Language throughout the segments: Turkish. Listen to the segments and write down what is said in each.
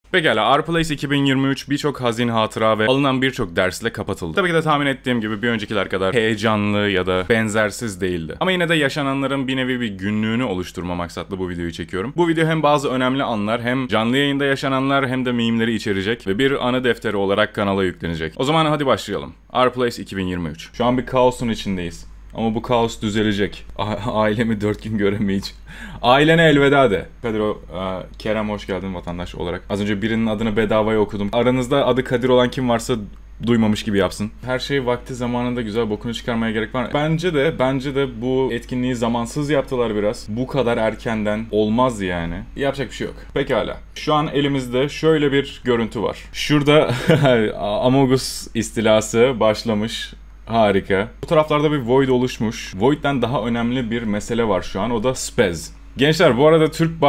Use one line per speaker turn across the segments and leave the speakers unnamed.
Pekala, R-Place 2023 birçok hazin hatıra ve alınan birçok dersle kapatıldı. Tabii ki de tahmin ettiğim gibi bir öncekiler kadar heyecanlı ya da benzersiz değildi. Ama yine de yaşananların bir nevi bir günlüğünü oluşturma maksatlı bu videoyu çekiyorum. Bu video hem bazı önemli anlar hem canlı yayında yaşananlar hem de mimleri içerecek ve bir anı defteri olarak kanala yüklenecek. O zaman hadi başlayalım. R-Place 2023. Şu an bir kaosun içindeyiz. Ama bu kaos düzelecek. Ailemi 4 gün göremeyeceğim. Ailene elveda de. Kadir Kerem hoş geldin vatandaş olarak. Az önce birinin adını bedavaya okudum. Aranızda adı Kadir olan kim varsa duymamış gibi yapsın. Her şey vakti zamanında güzel, bokunu çıkarmaya gerek var. Bence de bu etkinliği zamansız yaptılar biraz. Bu kadar erkenden olmaz yani. Yapacak bir şey yok. Pekala. Şu an elimizde şöyle bir görüntü var. Şurada Among Us istilası başlamış. Harika. Bu taraflarda bir void oluşmuş. Void'den daha önemli bir mesele var şu an. O da spez. Gençler bu arada Türk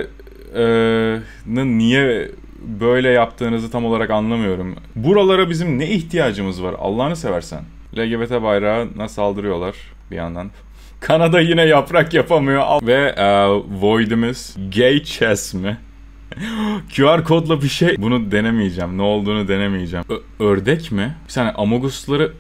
bayrağının niye böyle yaptığınızı tam olarak anlamıyorum. Buralara bizim ne ihtiyacımız var? Allah'ını seversen. LGBT bayrağına saldırıyorlar bir yandan. Kanada yine yaprak yapamıyor. Ve void'imiz gay chess mi? QR kodla bir şey. Bunu denemeyeceğim. Ne olduğunu denemeyeceğim. Ördek mi? Bir saniye, Among Us'ları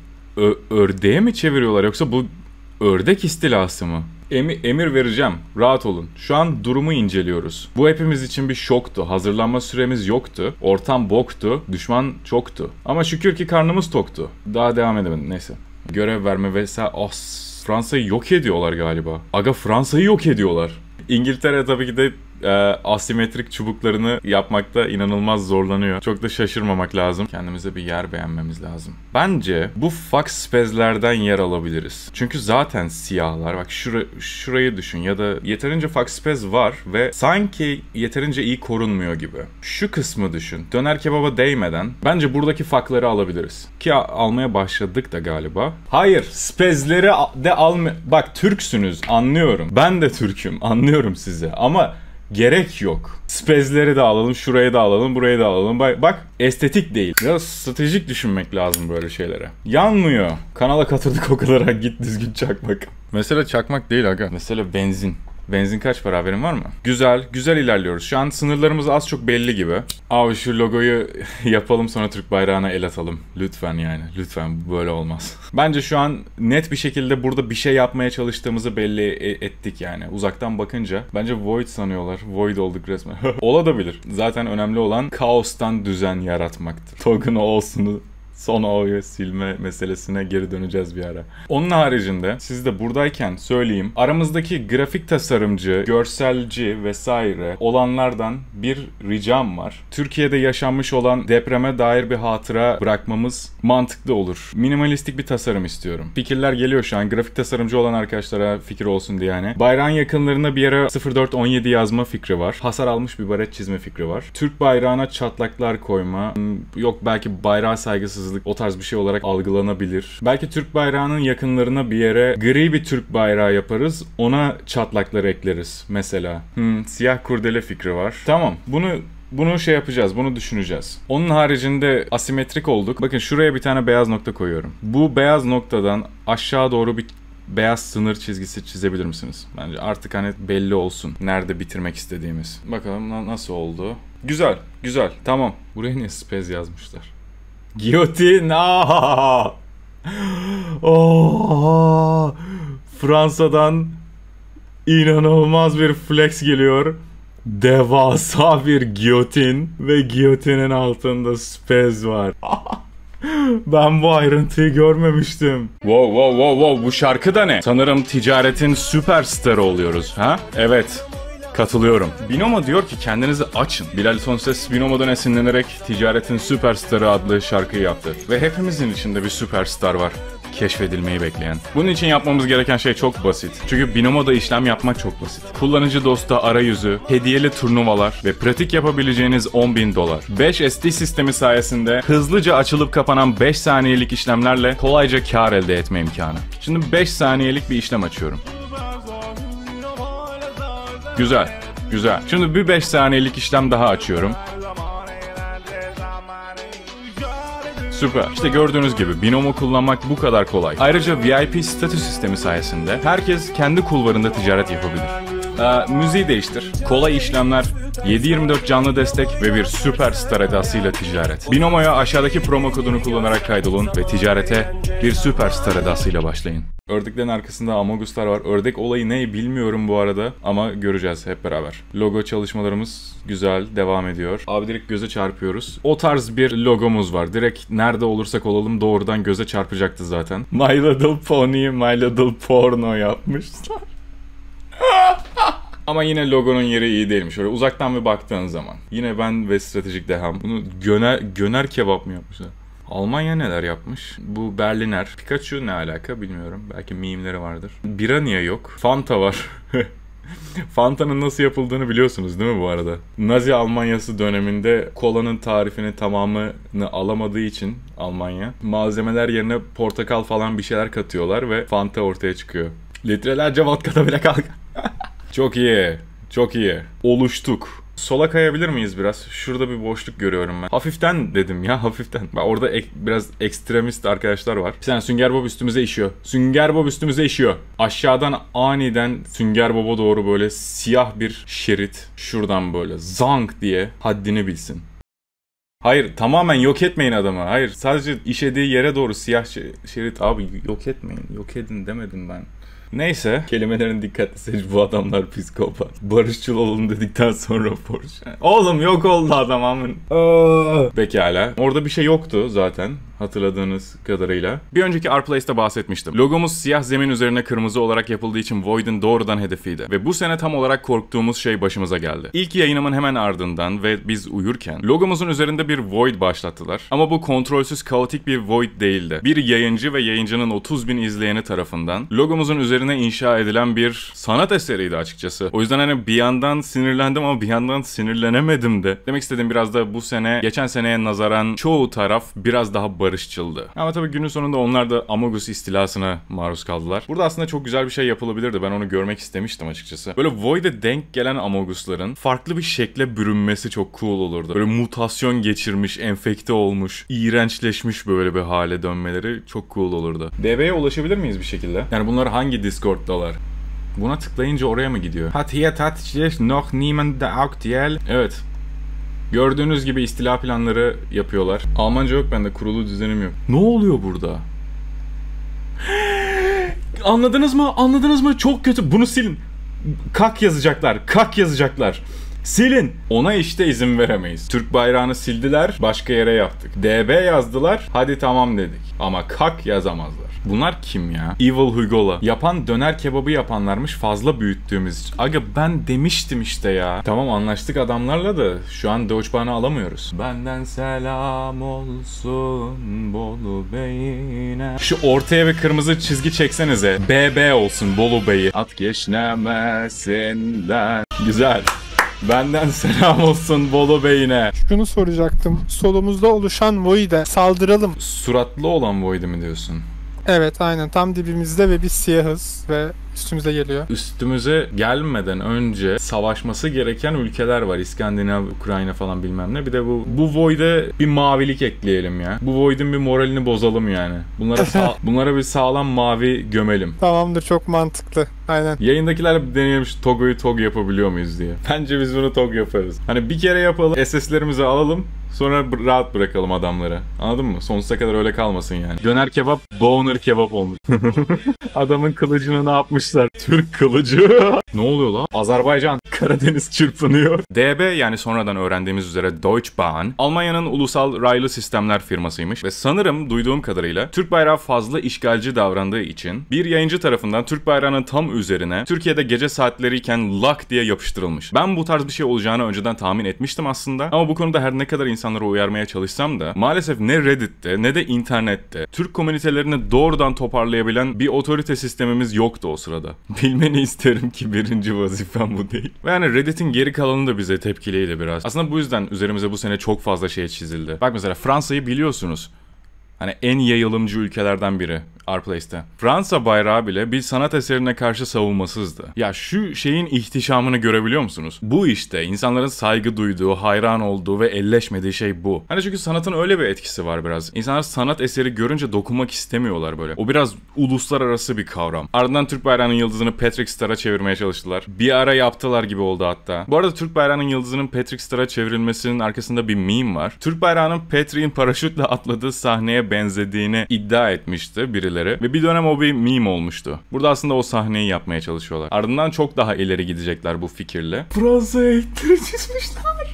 ördeğe mi çeviriyorlar yoksa bu ördek istilası mı? Emir vereceğim. Rahat olun. Şu an durumu inceliyoruz. Bu hepimiz için bir şoktu. Hazırlanma süremiz yoktu. Ortam boktu. Düşman çoktu. Ama şükür ki karnımız toktu. Daha devam edemedim. Neyse. Görev verme vesaire. Fransa'yı yok ediyorlar galiba. Aga Fransa'yı yok ediyorlar. İngiltere tabii ki de asimetrik çubuklarını yapmakta inanılmaz zorlanıyor. Çok da şaşırmamak lazım. Kendimize bir yer beğenmemiz lazım. Bence bu Fox Spez'lerden yer alabiliriz. Çünkü zaten siyahlar. Bak şurayı düşün ya da yeterince Fox Spez var ve sanki yeterince iyi korunmuyor gibi. Şu kısmı düşün. Döner kebaba değmeden bence buradaki fakları alabiliriz. Ki almaya başladık da galiba. Hayır, Spez'leri de Bak Türksünüz, anlıyorum. Ben de Türk'üm, anlıyorum sizi ama gerek yok. Spezleri de alalım, şurayı da alalım, burayı da alalım. Bak estetik değil. Biraz stratejik düşünmek lazım böyle şeylere. Yanmıyor. Kanala katıldık o kadar. Git düzgün çak bak. Mesele çakmak değil aga. Mesele benzin. Benzin kaç para, haberin var mı? Güzel ilerliyoruz. Şu an sınırlarımız az çok belli gibi. Abi şu logoyu yapalım sonra Türk bayrağına el atalım. Lütfen yani. Lütfen, böyle olmaz. Bence şu an net bir şekilde burada bir şey yapmaya çalıştığımızı belli ettik yani. Uzaktan bakınca. Bence void sanıyorlar. Void olduk resmen. Olabilir. Zaten önemli olan kaostan düzen yaratmaktır. Token olsunu son oyu silme meselesine geri döneceğiz bir ara. Onun haricinde siz de buradayken söyleyeyim. Aramızdaki grafik tasarımcı, görselci vesaire olanlardan bir ricam var. Türkiye'de yaşanmış olan depreme dair bir hatıra bırakmamız mantıklı olur. Minimalistik bir tasarım istiyorum. Fikirler geliyor şu an. Grafik tasarımcı olan arkadaşlara fikir olsun diye yani. Bayrağın yakınlarına bir yere 0417 yazma fikri var. Hasar almış bir baret çizme fikri var. Türk bayrağına çatlaklar koyma. Yok belki bayrağa saygısızlık, o tarz bir şey olarak algılanabilir. Belki Türk bayrağının yakınlarına bir yere gri bir Türk bayrağı yaparız. Ona çatlakları ekleriz mesela. Siyah kurdele fikri var. Tamam. Bunu şey yapacağız. Bunu düşüneceğiz. Onun haricinde asimetrik olduk. Bakın şuraya bir tane beyaz nokta koyuyorum. Bu beyaz noktadan aşağı doğru bir beyaz sınır çizgisi çizebilir misiniz? Bence artık hani belli olsun nerede bitirmek istediğimiz. Bakalım nasıl oldu. Güzel. Tamam. Buraya niye spez yazmışlar? Giyotin. Fransa'dan inanılmaz bir flex geliyor. Devasa bir giyotin ve giyotinin altında spez var. Ben bu ayrıntıyı görmemiştim. Wow, bu şarkı da ne? Sanırım ticaretin süperstarı oluyoruz, ha? Evet. Katılıyorum. Binomo diyor ki kendinizi açın. Bilal Sonses Binomo'dan esinlenerek Ticaretin Süperstarı adlı şarkıyı yaptı. Ve hepimizin içinde bir süperstar var. Keşfedilmeyi bekleyen. Bunun için yapmamız gereken şey çok basit. Çünkü Binomo'da işlem yapmak çok basit. Kullanıcı dostu arayüzü, hediyeli turnuvalar ve pratik yapabileceğiniz $10.000. 5 SD sistemi sayesinde hızlıca açılıp kapanan 5 saniyelik işlemlerle kolayca kar elde etme imkanı. Şimdi 5 saniyelik bir işlem açıyorum. Güzel. Şimdi bir 5 saniyelik işlem daha açıyorum. Süper. İşte gördüğünüz gibi Binomo kullanmak bu kadar kolay. Ayrıca VIP statü sistemi sayesinde herkes kendi kulvarında ticaret yapabilir. Müziği değiştir. Kolay işlemler, 7/24 canlı destek ve bir süperstar edasıyla ticaret. Binomo'ya aşağıdaki promo kodunu kullanarak kaydolun ve ticarete bir süperstar edasıyla başlayın. Ördeklerin arkasında Amogus'lar var. Ördek olayı ne bilmiyorum bu arada ama göreceğiz hep beraber. Logo çalışmalarımız güzel, devam ediyor. Abi direkt göze çarpıyoruz. O tarz bir logomuz var. Direkt nerede olursak olalım doğrudan göze çarpacaktı zaten. My Little Pony, My Little Porno yapmışlar. Ama yine logonun yeri iyi değilmiş. Öyle uzaktan bir baktığın zaman. Yine ben ve stratejik deham. Bunu göner kebap mı yapmışlar? Almanya neler yapmış? Bu Berliner. Pikachu ne alaka bilmiyorum. Belki meme'leri vardır. Bira niye yok? Fanta var. Fanta'nın nasıl yapıldığını biliyorsunuz değil mi bu arada? Nazi Almanyası döneminde kolanın tarifini tamamını alamadığı için Almanya malzemeler yerine portakal falan bir şeyler katıyorlar ve Fanta ortaya çıkıyor. Litrelerce vodka'da bile kalk. Çok iyi. Çok iyi. Oluştuk. Sola kayabilir miyiz biraz? Şurada bir boşluk görüyorum ben. Hafiften dedim ya, hafiften. Bak orada biraz ekstremist arkadaşlar var. Bir saniye Sünger Bob üstümüze işiyor. Sünger Bob üstümüze işiyor. Aşağıdan aniden Sünger Bob'a doğru böyle siyah bir şerit. Şuradan böyle zank diye haddini bilsin. Hayır, tamamen yok etmeyin adamı. Hayır, sadece işediği yere doğru siyah şerit. Abi yok etmeyin. Yok edin demedim ben. Neyse. Kelimelerin dikkatli seç, bu adamlar psikopat. Barışçıl olun dedikten sonra Porsche. Oğlum yok oldu adam amın. Pekala. Orada bir şey yoktu zaten. Hatırladığınız kadarıyla. Bir önceki R-Place'de bahsetmiştim. Logomuz siyah zemin üzerine kırmızı olarak yapıldığı için Void'in doğrudan hedefiydi. Ve bu sene tam olarak korktuğumuz şey başımıza geldi. İlk yayınımın hemen ardından ve biz uyurken logomuzun üzerinde bir Void başlattılar. Ama bu kontrolsüz kaotik bir Void değildi. Bir yayıncı ve yayıncının 30.000 izleyeni tarafından logomuzun üzerine inşa edilen bir sanat eseriydi açıkçası. O yüzden hani bir yandan sinirlendim ama bir yandan sinirlenemedim de. Demek istediğim biraz da bu sene, geçen seneye nazaran çoğu taraf biraz daha barışçıldı. Ama tabii günün sonunda onlar da Amogus istilasına maruz kaldılar. Burada aslında çok güzel bir şey yapılabilirdi. Ben onu görmek istemiştim açıkçası. Böyle Void'e denk gelen Amogus'ların farklı bir şekle bürünmesi çok cool olurdu. Böyle mutasyon geçirmiş, enfekte olmuş, iğrençleşmiş böyle bir hale dönmeleri çok cool olurdu. DB'ye ulaşabilir miyiz bir şekilde? Yani bunlar hangi Discord'dalar? Buna tıklayınca oraya mı gidiyor? Hat hier tatsächlich noch niemand aktuell. Evet. Gördüğünüz gibi istila planları yapıyorlar. Almanca yok bende, kurulu düzenim yok. Ne oluyor burada? Anladınız mı? Anladınız mı? Çok kötü. Bunu silin. Kak yazacaklar. Kak yazacaklar. Silin. Ona işte izin veremeyiz. Türk bayrağını sildiler. Başka yere yaptık. DB yazdılar. Hadi tamam dedik. Ama kak yazamazlar. Bunlar kim ya? Evil Hugo'la. Yapan döner kebabı yapanlarmış, fazla büyüttüğümüz. Aga ben demiştim işte ya. Tamam anlaştık adamlarla da şu an Deutsche Bahn'ı alamıyoruz. Benden selam olsun Bolu Bey'ine. Şu ortaya bir kırmızı çizgi çeksenize. BB olsun Bolu Bey'i. At geçnemesinden. Güzel. Benden selam olsun Bolu Bey'ine.
Şunu soracaktım. Solumuzda oluşan Void'e saldıralım.
Suratlı olan Void'i mi diyorsun?
Evet aynen, tam dibimizde ve biz siyahız ve üstümüze geliyor.
Üstümüze gelmeden önce savaşması gereken ülkeler var. İskandinav, Ukrayna falan bilmem ne. Bir de bu Void'e bir mavilik ekleyelim ya. Bu Void'in bir moralini bozalım yani. Bunlara bir sağlam mavi gömelim.
Tamamdır, çok mantıklı. Aynen.
Yayındakiler deneyelim şu Togo'yu Tog yapabiliyor muyuz diye. Bence biz bunu Tog yaparız. Hani bir kere yapalım, SS'lerimizi alalım. Sonra rahat bırakalım adamları. Anladın mı? Sonsuza kadar öyle kalmasın yani. Döner kebap, boner kebap olmuş. Adamın kılıcını ne yapmışlar? Türk kılıcı. Ne oluyor lan? Azerbaycan. Karadeniz çırpınıyor. DB yani sonradan öğrendiğimiz üzere Deutsche Bahn, Almanya'nın ulusal raylı sistemler firmasıymış ve sanırım duyduğum kadarıyla Türk bayrağı fazla işgalci davrandığı için bir yayıncı tarafından Türk bayrağının tam üzerine Türkiye'de gece saatleriyken lak diye yapıştırılmış. Ben bu tarz bir şey olacağını önceden tahmin etmiştim aslında ama bu konuda her ne kadar insanları uyarmaya çalışsam da maalesef ne Reddit'te ne de internette Türk komünitelerini doğrudan toparlayabilen bir otorite sistemimiz yoktu o sırada. Bilmeni isterim ki birinci vazifem bu değil. Ve yani Reddit'in geri kalanı da bize tepkiliydi biraz. Aslında bu yüzden üzerimize bu sene çok fazla şey çizildi. Bak mesela Fransa'yı biliyorsunuz. Hani en yayılımcı ülkelerden biri. Arplace'te. Fransa bayrağı bile bir sanat eserine karşı savunmasızdı. Ya şu şeyin ihtişamını görebiliyor musunuz? Bu işte insanların saygı duyduğu, hayran olduğu ve elleşmediği şey bu. Hani çünkü sanatın öyle bir etkisi var biraz. İnsanlar sanat eseri görünce dokunmak istemiyorlar böyle. O biraz uluslararası bir kavram. Ardından Türk bayrağının yıldızını Patrick Star'a çevirmeye çalıştılar. Bir ara yaptılar gibi oldu hatta. Bu arada Türk bayrağının yıldızının Patrick Star'a çevrilmesinin arkasında bir meme var. Türk bayrağının Patrick'in paraşütle atladığı sahneye benzediğini iddia etmişti birileri. Ve bir dönem o bir meme olmuştu. Burada aslında o sahneyi yapmaya çalışıyorlar. Ardından çok daha ileri gidecekler bu fikirle. Fransa'ya hitleri çizmişler.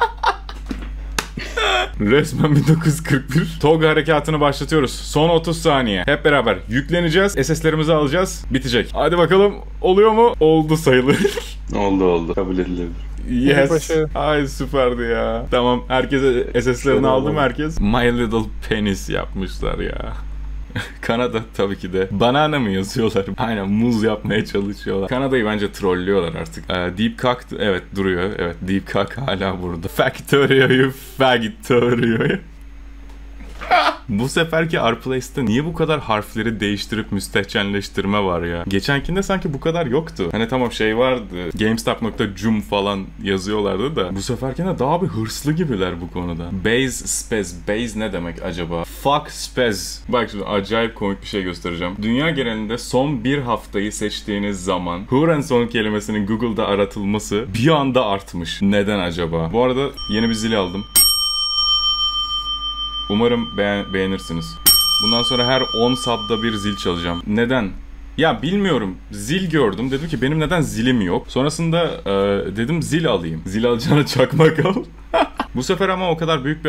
Resmen 1941. Toga harekatını başlatıyoruz. Son 30 saniye. Hep beraber yükleneceğiz. SS'lerimizi alacağız. Bitecek. Hadi bakalım. Oluyor mu? Oldu sayılır.
Oldu. Kabul edilebilir.
Yes. Ay süperdi ya. Tamam. Herkese SS'lerini aldım herkes. My Little Penis yapmışlar ya. Kanada tabii ki de. Banana mı yazıyorlar? Aynen muz yapmaya çalışıyorlar. Kanada'yı bence trollüyorlar artık. Deep Cock evet duruyor. Evet Deep Cock hala burada. Factorio'yu. Bu seferki Arplace'te niye bu kadar harfleri değiştirip müstehcenleştirme var ya? Geçenkinde sanki bu kadar yoktu. Hani tamam şey vardı. GameStop.com falan yazıyorlardı da. Bu seferkinde daha bir hırslı gibiler bu konuda. Base Spez. Base ne demek acaba? Fuck Spez. Bak şimdi acayip komik bir şey göstereceğim. Dünya genelinde son bir haftayı seçtiğiniz zaman Hurenson kelimesinin Google'da aratılması bir anda artmış. Neden acaba? Bu arada yeni bir zil aldım. Umarım beğenirsiniz. Bundan sonra her 10 sub'da bir zil çalacağım. Neden? Ya bilmiyorum. Zil gördüm. Dedim ki benim neden zilim yok? Sonrasında dedim zil alayım. Zil alacağına çakmak al. Bu sefer ama o kadar büyük bir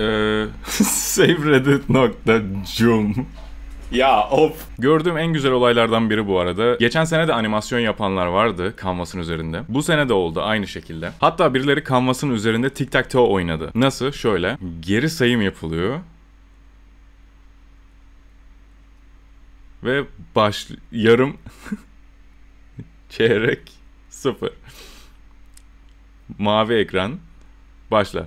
savereddit.com Ya of. Gördüğüm en güzel olaylardan biri bu arada. Geçen sene de animasyon yapanlar vardı Canvas'ın üzerinde. Bu sene de oldu aynı şekilde. Hatta birileri Canvas'ın üzerinde tic-tac-toe oynadı. Nasıl? Şöyle. Geri sayım yapılıyor. Ve yarım çeyrek 0. Mavi ekran. Başla.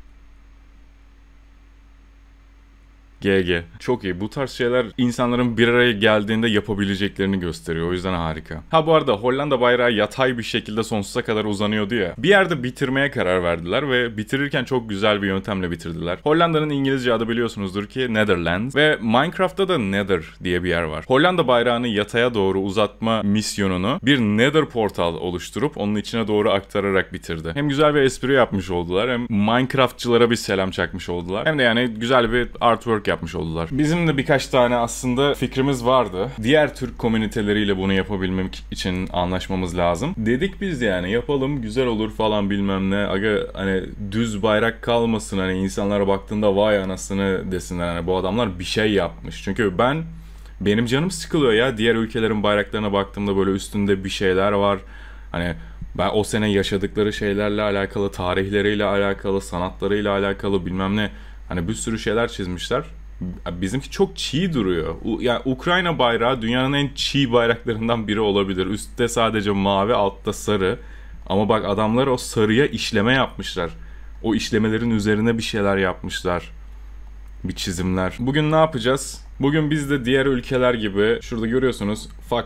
GG. Çok iyi. Bu tarz şeyler insanların bir araya geldiğinde yapabileceklerini gösteriyor. O yüzden harika. Ha bu arada Hollanda bayrağı yatay bir şekilde sonsuza kadar uzanıyordu ya. Bir yerde bitirmeye karar verdiler ve bitirirken çok güzel bir yöntemle bitirdiler. Hollanda'nın İngilizce adı biliyorsunuzdur ki Netherlands ve Minecraft'ta da Nether diye bir yer var. Hollanda bayrağını yataya doğru uzatma misyonunu bir Nether portal oluşturup onun içine doğru aktararak bitirdi. Hem güzel bir espri yapmış oldular hem Minecraftçılara bir selam çakmış oldular. Hem de yani güzel bir artwork yapmış oldular. Bizim de birkaç tane aslında fikrimiz vardı. Diğer Türk komüniteleriyle bunu yapabilmek için anlaşmamız lazım. Dedik biz yani yapalım güzel olur falan bilmem ne. Aga hani düz bayrak kalmasın hani insanlara baktığında vay anasını desinler hani bu adamlar bir şey yapmış. Çünkü benim canım sıkılıyor ya diğer ülkelerin bayraklarına baktığımda böyle üstünde bir şeyler var. Hani ben o sene yaşadıkları şeylerle alakalı, tarihleriyle alakalı, sanatlarıyla alakalı bilmem ne. Hani bir sürü şeyler çizmişler. Bizimki çok çiğ duruyor. Yani Ukrayna bayrağı dünyanın en çiğ bayraklarından biri olabilir. Üstte sadece mavi, altta sarı. Ama bak adamlar o sarıya işleme yapmışlar. O işlemelerin üzerine bir şeyler yapmışlar. Bir çizimler. Bugün ne yapacağız? Bugün biz de diğer ülkeler gibi şurada görüyorsunuz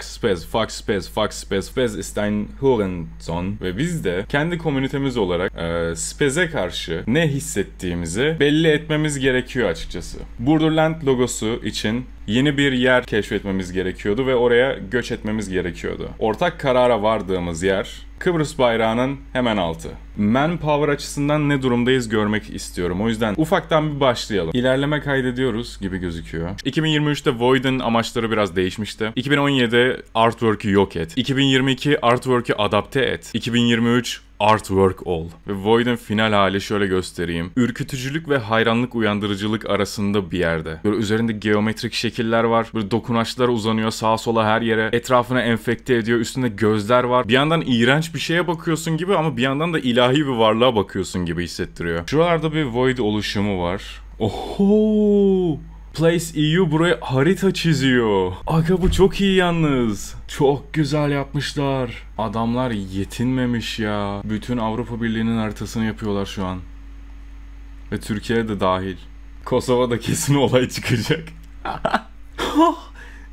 Fox ist ein Hurensohn ve biz de kendi komünitemiz olarak Spez'e karşı ne hissettiğimizi belli etmemiz gerekiyor açıkçası. Borderland logosu için yeni bir yer keşfetmemiz gerekiyordu ve oraya göç etmemiz gerekiyordu. Ortak karara vardığımız yer Kıbrıs bayrağının hemen altı. Manpower açısından ne durumdayız görmek istiyorum. O yüzden ufaktan bir başlayalım. İlerleme kaydediyoruz gibi gözüküyor. 2023'te Void'in amaçları biraz değişmişti. 2017 artwork'ü yok et. 2022 artwork'ü adapte et. 2023 artwork ol. Ve Void'in final hali şöyle göstereyim. Ürkütücülük ve hayranlık uyandırıcılık arasında bir yerde. Böyle üzerinde geometrik şekiller var. Böyle dokunaçlar uzanıyor sağa sola her yere. Etrafına enfekte ediyor. Üstünde gözler var. Bir yandan iğrenç bir şeye bakıyorsun gibi ama bir yandan da ilahi bir varlığa bakıyorsun gibi hissettiriyor. Şuralarda bir Void oluşumu var. Oho! Place EU buraya harita çiziyor. Aga bu çok iyi yalnız. Çok güzel yapmışlar. Adamlar yetinmemiş ya. Bütün Avrupa Birliği'nin haritasını yapıyorlar şu an. Ve Türkiye de dahil. Kosova'da kesin olay çıkacak.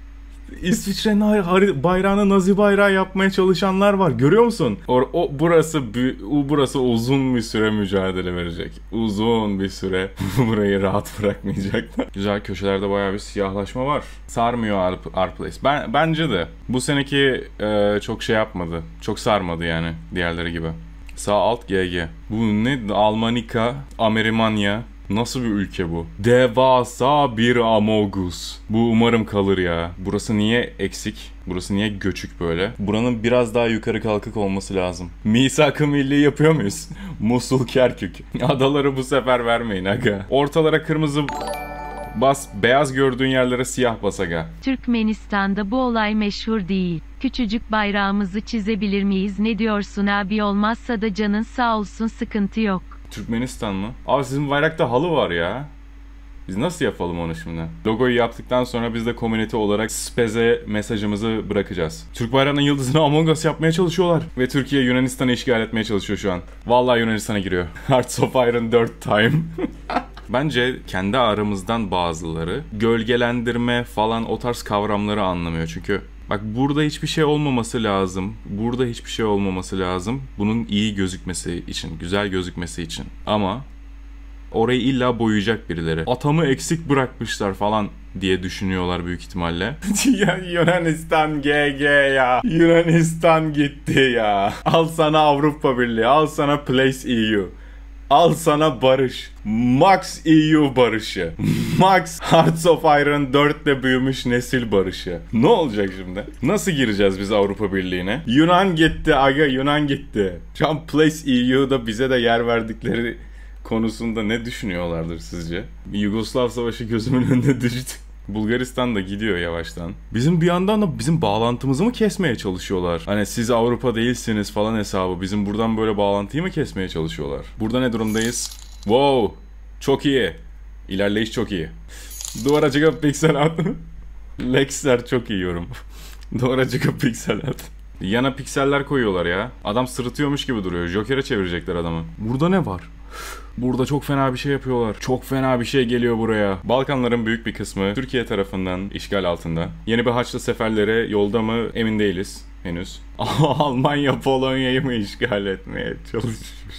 İsviçre'nin bayrağını Nazi bayrağı yapmaya çalışanlar var. Görüyor musun? Burası uzun bir süre mücadele verecek. Uzun bir süre burayı rahat bırakmayacaklar. Güzel, köşelerde bayağı bir siyahlaşma var. Sarmıyor Our Place. Bence de. Bu seneki çok şey yapmadı. Çok sarmadı yani diğerleri gibi. Sağ alt GG. Bu ne? Almanika, Amerimanya. Nasıl bir ülke bu? Devasa bir Amogus. Bu umarım kalır ya. Burası niye eksik? Burası niye göçük böyle? Buranın biraz daha yukarı kalkık olması lazım. Misak-ı milli yapıyor muyuz? Musul, Kerkük. Adaları bu sefer vermeyin aga. Ortalara kırmızı bas, beyaz gördüğün yerlere siyah bas aga.
Türkmenistan'da bu olay meşhur değil. Küçücük bayrağımızı çizebilir miyiz? Ne diyorsun abi? Olmazsa da canın sağ olsun, sıkıntı yok.
Türkmenistan mı? Abi sizin bayrakta halı var ya. Biz nasıl yapalım onu şimdi? Logoyu yaptıktan sonra biz de community olarak Speze mesajımızı bırakacağız. Türk bayrağının yıldızını Among Us yapmaya çalışıyorlar. Ve Türkiye Yunanistan'ı işgal etmeye çalışıyor şu an. Vallahi Yunanistan'a giriyor. Hearts of Iron 4 time. Bence kendi aramızdan bazıları gölgelendirme falan o tarz kavramları anlamıyor. Çünkü bak burada hiçbir şey olmaması lazım. Burada hiçbir şey olmaması lazım. Bunun iyi gözükmesi için, güzel gözükmesi için. Ama orayı illa boyayacak birileri. Atamı eksik bırakmışlar falan diye düşünüyorlar büyük ihtimalle. Ya Yunanistan GG ya. Yunanistan gitti ya. Al sana Avrupa Birliği, al sana Place EU. Al sana barış. Max EU barışı. Max Hearts of Iron 4'te büyümüş nesil barışı. Ne olacak şimdi? Nasıl gireceğiz biz Avrupa Birliği'ne? Yunan gitti aga, Yunan gitti. Şu an Place EU'da bize de yer verdikleri konusunda ne düşünüyorlardır sizce? Yugoslav Savaşı gözümün önünde düştü. Bulgaristan da gidiyor yavaştan. Bizim bir yandan da bizim bağlantımızı mı kesmeye çalışıyorlar? Hani siz Avrupa değilsiniz falan hesabı. Bizim buradan böyle bağlantıyı mı kesmeye çalışıyorlar? Burada ne durumdayız? Wow! Çok iyi. İlerleyiş çok iyi. Duvara çıkıp piksel at. Lexer çok iyi yorum. Duvara çıkıp piksel at. Yana pikseller koyuyorlar ya. Adam sırıtıyormuş gibi duruyor. Joker'e çevirecekler adamı. Burada ne var? Burada çok fena bir şey yapıyorlar. Çok fena bir şey geliyor buraya. Balkanların büyük bir kısmı Türkiye tarafından işgal altında. Yeni bir Haçlı seferlere yolda mı emin değiliz henüz. Almanya Polonya'yı mı işgal etmeye çalışmış?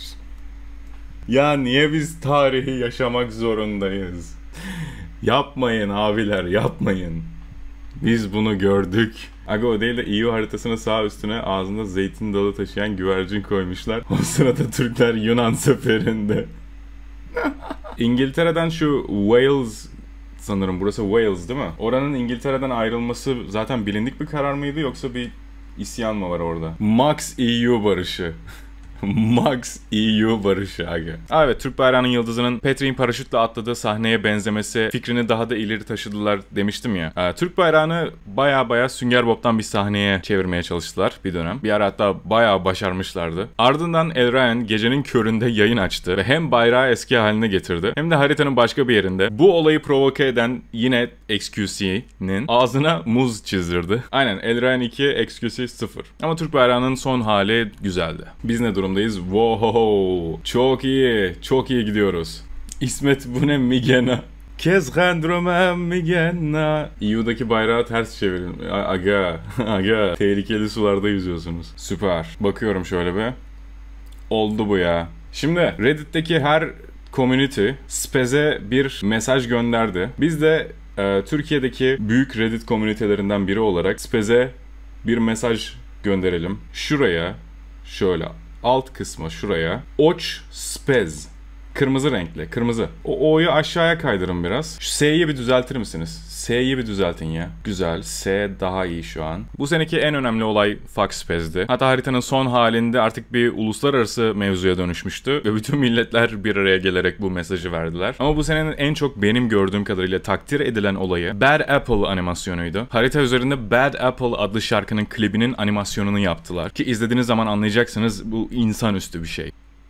Ya niye biz tarihi yaşamak zorundayız? Yapmayın abiler, yapmayın. Biz bunu gördük. Aga o değil de EU haritasının sağ üstüne ağzında zeytin dalı taşıyan güvercin koymuşlar. O sırada Türkler Yunan seferinde. İngiltere'den şu Wales, sanırım burası Wales değil mi? Oranın İngiltere'den ayrılması zaten bilindik bir karar mıydı yoksa bir isyan mı var orada? Max EU barışı. Max EU barışı aga. Evet, Türk bayrağının yıldızının Patrick'in paraşütle atladığı sahneye benzemesi fikrini daha da ileri taşıdılar demiştim ya. Türk bayrağını baya Sünger Bob'tan bir sahneye çevirmeye çalıştılar bir dönem. Bir ara hatta baya başarmışlardı. Ardından El Ryan gecenin köründe yayın açtı ve hem bayrağı eski haline getirdi hem de haritanın başka bir yerinde bu olayı provoke eden yine XQC'nin ağzına muz çizdirdi. Aynen, El Ryan 2, XQC 0. Ama Türk bayrağının son hali güzeldi. Biz ne durumdayız? Wow, çok iyi, çok iyi gidiyoruz. İsmet bu ne Migena? Kezgendromem Migena. EU'daki bayrağı ters çevirin. Aga, tehlikeli sularda yüzüyorsunuz. Süper. Bakıyorum şöyle bir. Oldu bu ya. Şimdi Reddit'teki her community Spez'e bir mesaj gönderdi. Biz de Türkiye'deki büyük Reddit komünitelerinden biri olarak Spez'e bir mesaj gönderelim. Şuraya, şöyle alt kısma şuraya. Oç Spez. Kırmızı renkli. Kırmızı. O O'yu aşağıya kaydırın biraz. Şu S'yi bir düzeltir misiniz? S'yi bir düzeltin ya. Güzel. S daha iyi şu an. Bu seneki en önemli olay Fox Spez'di. Hatta haritanın son halinde artık bir uluslararası mevzuya dönüşmüştü. Ve bütün milletler bir araya gelerek bu mesajı verdiler. Ama bu senenin en çok benim gördüğüm kadarıyla takdir edilen olayı Bad Apple animasyonuydu. Harita üzerinde Bad Apple adlı şarkının klibinin animasyonunu yaptılar. Ki izlediğiniz zaman anlayacaksınız bu insanüstü bir şey.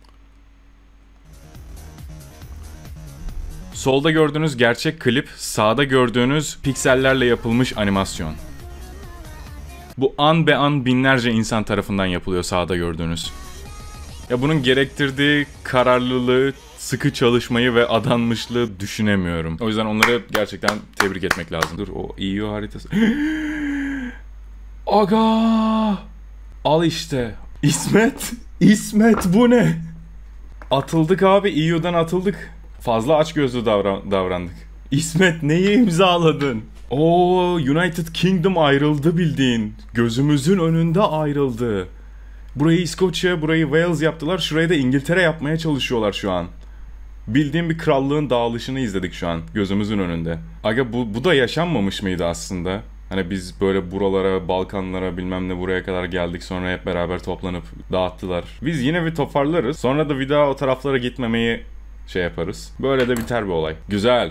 Solda gördüğünüz gerçek klip, sağda gördüğünüz piksellerle yapılmış animasyon. Bu an be an binlerce insan tarafından yapılıyor sağda gördüğünüz. Ya bunun gerektirdiği kararlılığı, sıkı çalışmayı ve adanmışlığı düşünemiyorum. O yüzden onları gerçekten tebrik etmek lazım. Dur, o EU haritası. Aga! Al işte. İsmet. İsmet bu ne? Atıldık abi. EU'dan atıldık. Fazla açgözlü davrandık. İsmet neyi imzaladın? Oo, United Kingdom ayrıldı bildiğin. Gözümüzün önünde ayrıldı. Burayı İskoçya, burayı Wales yaptılar. Şurayı da İngiltere yapmaya çalışıyorlar şu an. Bildiğim bir krallığın dağılışını izledik şu an gözümüzün önünde. Aga bu da yaşanmamış mıydı aslında? Hani biz böyle buralara, Balkanlara bilmem ne buraya kadar geldik, sonra hep beraber toplanıp dağıttılar. Biz yine bir toparlarız. Sonra da bir daha o taraflara gitmemeyi şey yaparız. Böyle de biter bir olay. Güzel.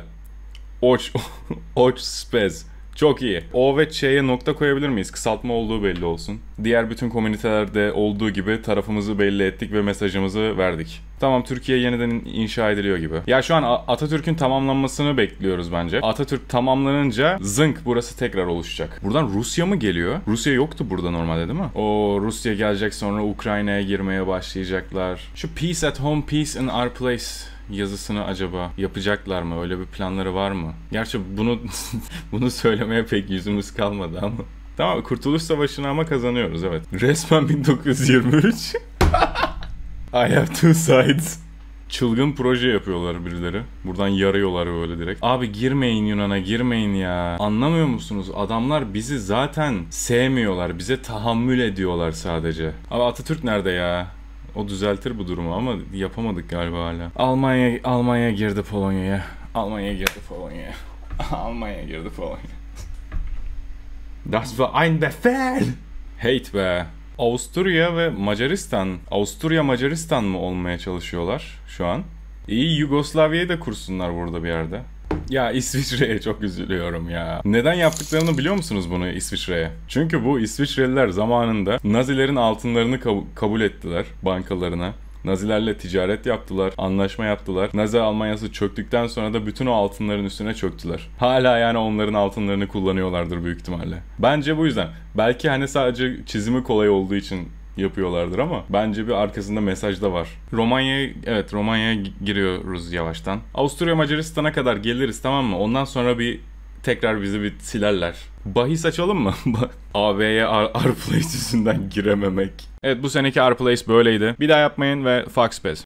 Oç spez. Çok iyi. O ve Ç'ye nokta koyabilir miyiz? Kısaltma olduğu belli olsun. Diğer bütün komünitelerde olduğu gibi tarafımızı belli ettik ve mesajımızı verdik. Tamam, Türkiye yeniden inşa ediliyor gibi. Ya şu an Atatürk'ün tamamlanmasını bekliyoruz bence. Atatürk tamamlanınca zınk burası tekrar oluşacak. Buradan Rusya mı geliyor? Rusya yoktu burada normalde değil mi? O Rusya gelecek, sonra Ukrayna'ya girmeye başlayacaklar. Şu peace at home, peace in our place yazısını acaba yapacaklar mı? Öyle bir planları var mı? Gerçi bunu söylemeye pek yüzümüz kalmadı ama. Tamam, Kurtuluş Savaşı'nı ama kazanıyoruz, evet. Resmen 1923. I have two sides. Çılgın proje yapıyorlar birileri. Buradan yarıyorlar böyle direkt. Abi girmeyin Yunan'a, girmeyin ya. Anlamıyor musunuz? Adamlar bizi zaten sevmiyorlar. Bize tahammül ediyorlar sadece. Abi Atatürk nerede ya? O düzeltir bu durumu ama yapamadık galiba hala. Almanya girdi Polonya'ya. Almanya girdi Polonya'ya. Almanya girdi Polonya'ya. Das war ein Befehl. Hate be. Avusturya ve Macaristan. Avusturya Macaristan mı olmaya çalışıyorlar şu an? İyi, Yugoslavya'yı da kursunlar burada bir yerde. Ya İsviçre'ye çok üzülüyorum ya. Neden yaptıklarını biliyor musunuz bunu İsviçre'ye? Çünkü bu İsviçreliler zamanında Nazilerin altınlarını kabul ettiler bankalarına. Nazilerle ticaret yaptılar, anlaşma yaptılar. Nazi Almanyası çöktükten sonra da bütün o altınların üstüne çöktüler. Hala yani onların altınlarını kullanıyorlardır büyük ihtimalle. Bence bu yüzden. Belki hani sadece çizimi kolay olduğu için yapıyorlardır ama bence bir arkasında mesaj da var. Romanya'ya giriyoruz yavaştan. Avusturya Macaristan'a kadar geliriz, tamam mı? Ondan sonra tekrar bizi bir silerler. Bahis açalım mı? AB'ye Arplace yüzünden girememek. Evet, bu seneki Arplace böyleydi. Bir daha yapmayın ve Foxpez.